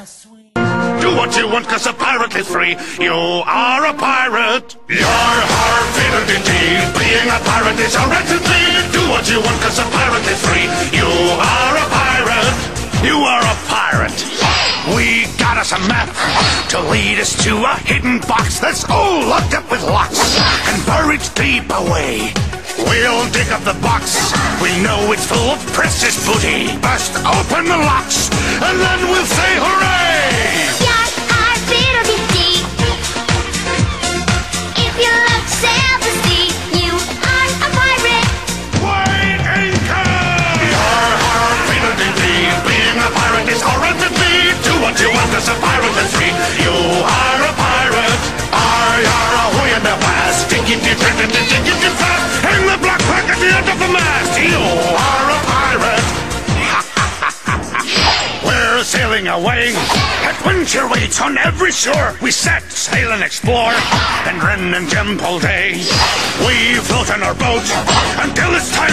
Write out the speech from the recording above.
Do what you want, cause a pirate is free. You are a pirate. Yar, har, fiddle-dee-dee. Being a pirate is a recipe. Do what you want, cause a pirate is free. You are a pirate. You are a pirate. We got us a map to lead us to a hidden box that's all locked up with locks and buried deep away. We'll dig up the box. We know it's full of precious booty. Bust open the locks, and then we'll say hooray! Yar, har, fiddle-dee-dee. If you love to sail the sea, you are a pirate. Weigh anchor! Yar, har, fiddle-dee-dee. Being a pirate is horrid to be. Do what you want, cause a pirate is free. You are a pirate. Yar, ahoy in the blast. Tinkity-tinkity-tinkity fast. Hang the black flag at the end of the mast. You are a pirate. We're sailing away. Adventure waits on every shore. We set sail and explore, and Ren and Jem all day. We float on our boat until it's time